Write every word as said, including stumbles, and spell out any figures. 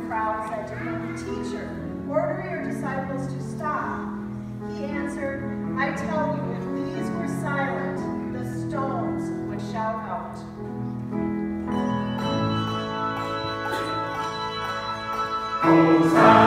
crowd said to him, "Teacher, order your disciples to stop." He answered, "I tell you, if these were silent, the stones would shout out." Hosanna.